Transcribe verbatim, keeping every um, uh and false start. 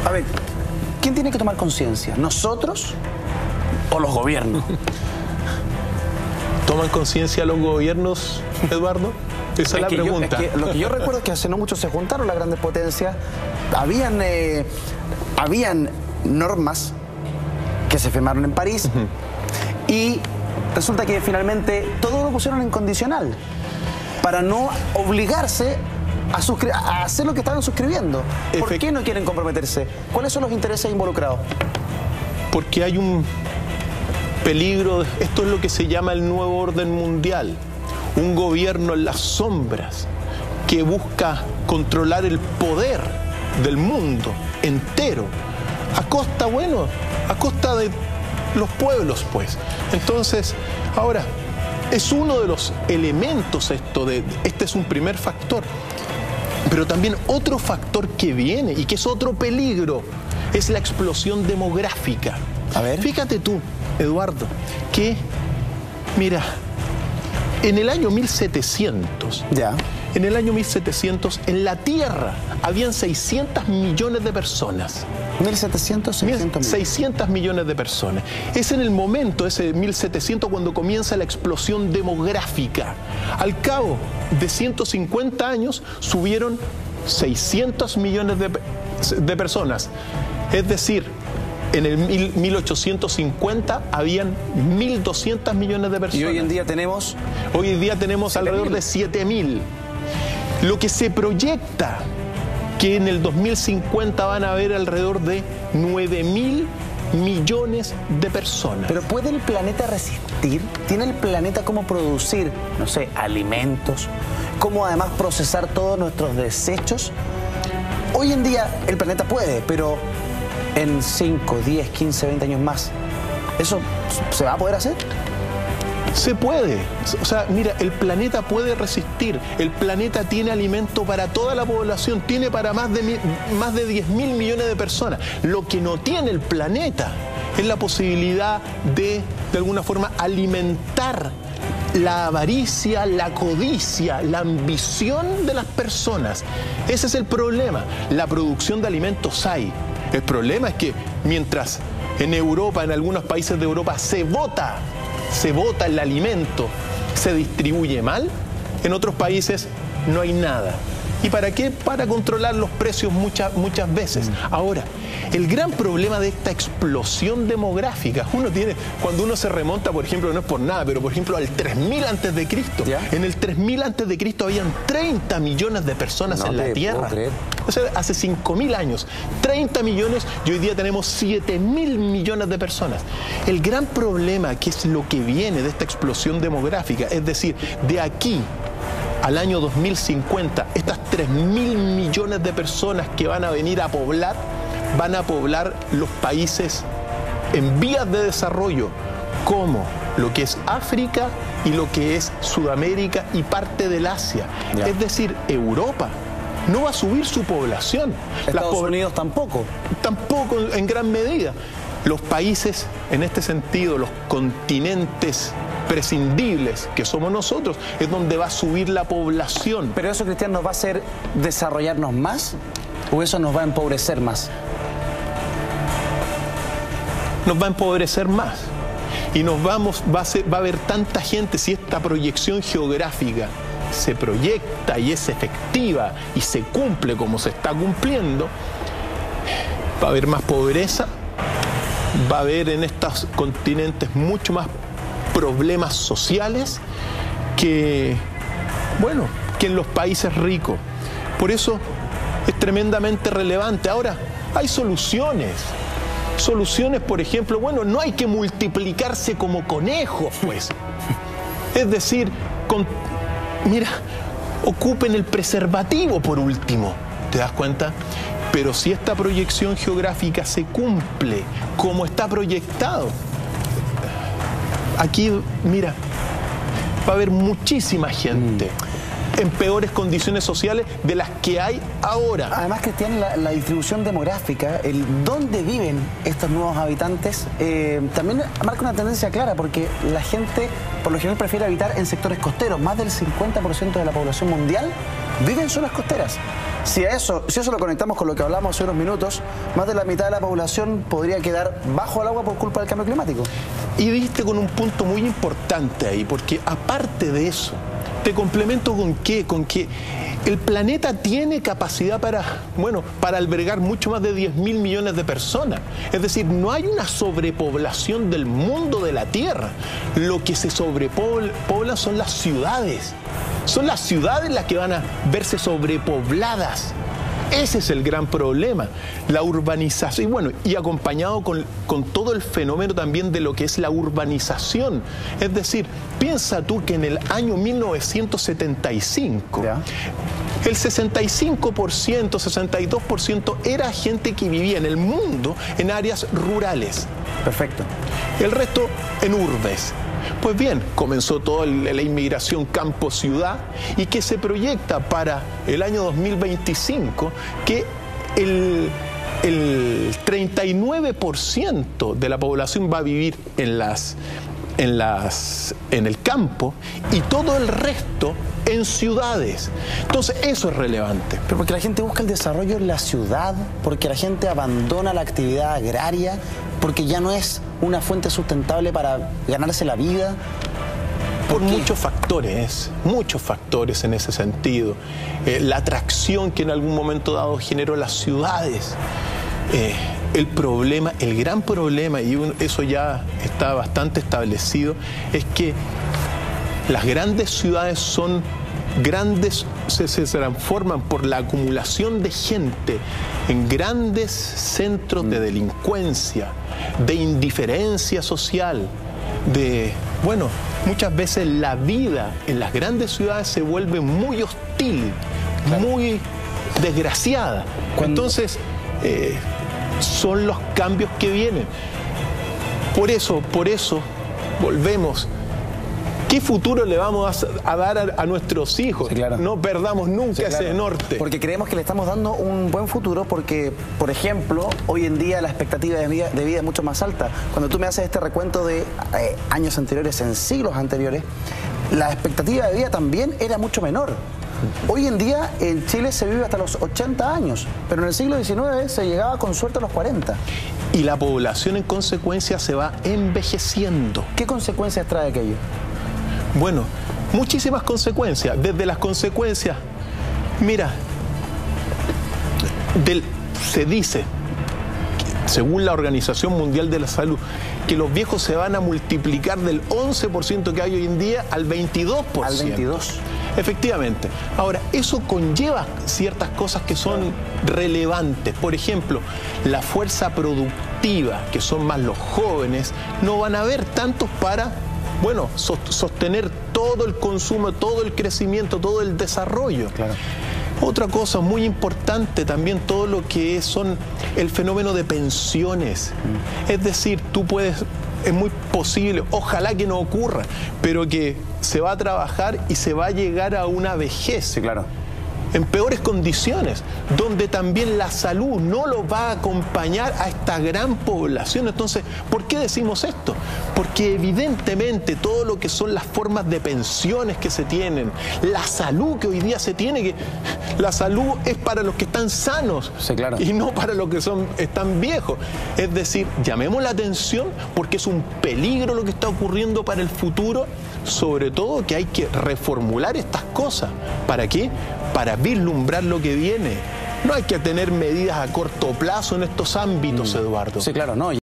A ver, ¿quién tiene que tomar conciencia? ¿Nosotros o los gobiernos? ¿Toman conciencia los gobiernos, Eduardo? Esa es la pregunta. Yo, es que lo que yo recuerdo es que hace no mucho se juntaron las grandes potencias, habían, eh, habían normas que se firmaron en París uh-huh. y resulta que finalmente todo lo pusieron en condicional para no obligarse a, a hacer lo que estaban suscribiendo. ¿Por Efect... qué no quieren comprometerse? ¿Cuáles son los intereses involucrados? Porque hay un peligro, esto es lo que se llama el nuevo orden mundial. Un gobierno en las sombras que busca controlar el poder del mundo entero, a costa, bueno, a costa de los pueblos, pues. Entonces, ahora, es uno de los elementos esto, de, este es un primer factor, pero también otro factor que viene y que es otro peligro, es la explosión demográfica. A ver. Fíjate tú, Eduardo, que, mira, en el año mil setecientos, ya. en el año mil setecientos, en la Tierra habían seiscientos millones de personas. mil setecientos, seiscientos millones de personas. Es en el momento, ese mil setecientos, cuando comienza la explosión demográfica. Al cabo de ciento cincuenta años, subieron seiscientos millones de, de personas. Es decir, en el mil ochocientos cincuenta habían mil doscientos millones de personas. Y hoy en día tenemos... Hoy en día tenemos alrededor de siete mil. Lo que se proyecta que en el dos mil cincuenta van a haber alrededor de nueve mil millones de personas. ¿Pero puede el planeta resistir? ¿Tiene el planeta cómo producir, no sé, alimentos? ¿Cómo además procesar todos nuestros desechos? Hoy en día el planeta puede, pero en cinco, diez, quince, veinte años más, ¿eso se va a poder hacer? Se puede. O sea, mira, el planeta puede resistir. El planeta tiene alimento para toda la población, tiene para más de, más de diez mil millones de personas. Lo que no tiene el planeta es la posibilidad de, de alguna forma, alimentar la avaricia, la codicia, la ambición de las personas. Ese es el problema. La producción de alimentos hay. El problema es que mientras en Europa, en algunos países de Europa, se vota, se vota el alimento, se distribuye mal, en otros países no hay nada. ¿Y para qué? Para controlar los precios muchas, muchas veces. Ahora, el gran problema de esta explosión demográfica, uno tiene, cuando uno se remonta, por ejemplo, no es por nada, pero por ejemplo al tres mil antes de Cristo, en el tres mil antes de Cristo habían treinta millones de personas no en la Tierra. O sea, hace cinco mil años, treinta millones, y hoy día tenemos siete mil millones de personas. El gran problema, que es lo que viene de esta explosión demográfica, es decir, de aquí al año dos mil cincuenta, estas tres mil millones de personas que van a venir a poblar, van a poblar los países en vías de desarrollo, como lo que es África y lo que es Sudamérica y parte del Asia. Ya. Es decir, Europa no va a subir su población. Estados Unidos tampoco. Tampoco en gran medida. Los países, en este sentido, los continentes prescindibles que somos nosotros, es donde va a subir la población. ¿Pero eso, Cristian, nos va a hacer desarrollarnos más o eso nos va a empobrecer más? Nos va a empobrecer más. Y nos vamos, va a ser, va a haber tanta gente, si esta proyección geográfica se proyecta y es efectiva y se cumple como se está cumpliendo, va a haber más pobreza, va a haber en estos continentes mucho más problemas sociales que, bueno, que en los países ricos. Por eso es tremendamente relevante. Ahora, hay soluciones. Soluciones, por ejemplo, bueno, no hay que multiplicarse como conejos, pues. Es decir, con, mira, ocupen el preservativo por último, ¿te das cuenta? Pero si esta proyección geográfica se cumple como está proyectado, aquí, mira, va a haber muchísima gente mm. en peores condiciones sociales de las que hay ahora. Además, Cristian, la, la distribución demográfica, el dónde viven estos nuevos habitantes, eh, también marca una tendencia clara, porque la gente, por lo general, prefiere habitar en sectores costeros. Más del cincuenta por ciento de la población mundial vive en zonas costeras. Si a eso, si eso lo conectamos con lo que hablamos hace unos minutos, más de la mitad de la población podría quedar bajo el agua por culpa del cambio climático. Y diste con un punto muy importante ahí, porque aparte de eso, te complemento con qué, con que el planeta tiene capacidad para, bueno, para albergar mucho más de diez mil millones de personas. Es decir, no hay una sobrepoblación del mundo de la Tierra. Lo que se sobrepobla son las ciudades. Son las ciudades las que van a verse sobrepobladas. Ese es el gran problema, la urbanización, y bueno, y acompañado con, con todo el fenómeno también de lo que es la urbanización. Es decir, piensa tú que en el año mil novecientos setenta y cinco, ¿ya?, el sesenta y cinco por ciento, sesenta y dos por ciento era gente que vivía en el mundo en áreas rurales. Perfecto. El resto en urbes. Pues bien, comenzó toda la inmigración campo-ciudad y que se proyecta para el año dos mil veinticinco que el, el treinta y nueve por ciento de la población va a vivir en, las, en, las, en el campo y todo el resto en ciudades. Entonces eso es relevante. Pero porque la gente busca el desarrollo en la ciudad, porque la gente abandona la actividad agraria, porque ya no es una fuente sustentable para ganarse la vida. Por muchos factores, muchos factores en ese sentido. Eh, la atracción que en algún momento dado generó las ciudades. Eh, el problema, el gran problema, y un, eso ya está bastante establecido, es que las grandes ciudades son grandes, se, se transforman por la acumulación de gente en grandes centros de delincuencia, de indiferencia social, de, bueno, muchas veces la vida en las grandes ciudades se vuelve muy hostil, claro, muy desgraciada. Cuando... Entonces, eh, son los cambios que vienen. Por eso, por eso, volvemos. ¿Qué futuro le vamos a, a dar a, a nuestros hijos? Sí, claro. No perdamos nunca, sí, claro, ese norte. Porque creemos que le estamos dando un buen futuro porque, por ejemplo, hoy en día la expectativa de vida, de vida es mucho más alta. Cuando tú me haces este recuento de eh, años anteriores, en siglos anteriores, la expectativa de vida también era mucho menor. Hoy en día en Chile se vive hasta los ochenta años, pero en el siglo diecinueve se llegaba con suerte a los cuarenta. Y la población en consecuencia se va envejeciendo. ¿Qué consecuencias trae aquello? Bueno, muchísimas consecuencias. Desde las consecuencias, mira, del, se dice, según la Organización Mundial de la Salud, que los viejos se van a multiplicar del once por ciento que hay hoy en día al veintidós por ciento. Al veintidós por ciento. Efectivamente. Ahora, eso conlleva ciertas cosas que son relevantes. Por ejemplo, la fuerza productiva, que son más los jóvenes, no van a haber tantos para... bueno, sostener todo el consumo, todo el crecimiento, todo el desarrollo. Claro. Otra cosa muy importante también, todo lo que son el fenómeno de pensiones. Mm. Es decir, tú puedes, es muy posible, ojalá que no ocurra, pero que se va a trabajar y se va a llegar a una vejez. Sí, claro. En peores condiciones, donde también la salud no lo va a acompañar a esta gran población. Entonces, ¿por qué decimos esto? Porque evidentemente todo lo que son las formas de pensiones que se tienen, la salud que hoy día se tiene, que la salud es para los que están sanos, sí, claro, y no para los que son, están viejos. Es decir, llamemos la atención porque es un peligro lo que está ocurriendo para el futuro, sobre todo que hay que reformular estas cosas. ¿Para qué? Para vislumbrar lo que viene. No hay que tener medidas a corto plazo en estos ámbitos, Eduardo. Sí, claro, no.